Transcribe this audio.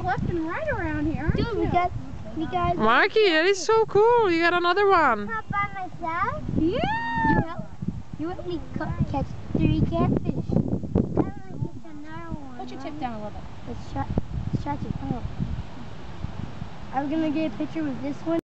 left and right around here. Dude, we got. Marky, that is so cool. You got another one. Not by myself. Yeah. You helped me catch 3 catfish. I want to catch another one. Put your tip down a little bit. Let's stretch it. Oh. I'm gonna get a picture with this one.